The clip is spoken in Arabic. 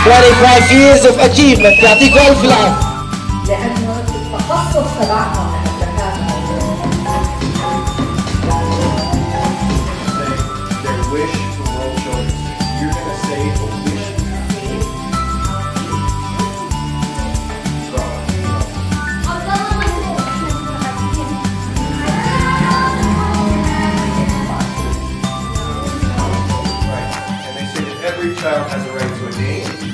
25 years of achievement. يعطيكم ألف العافية. لأنه التخصص تبعهم Their wish for world children. You're going to say a wish you have. Right. And they say that every child has a right to a name.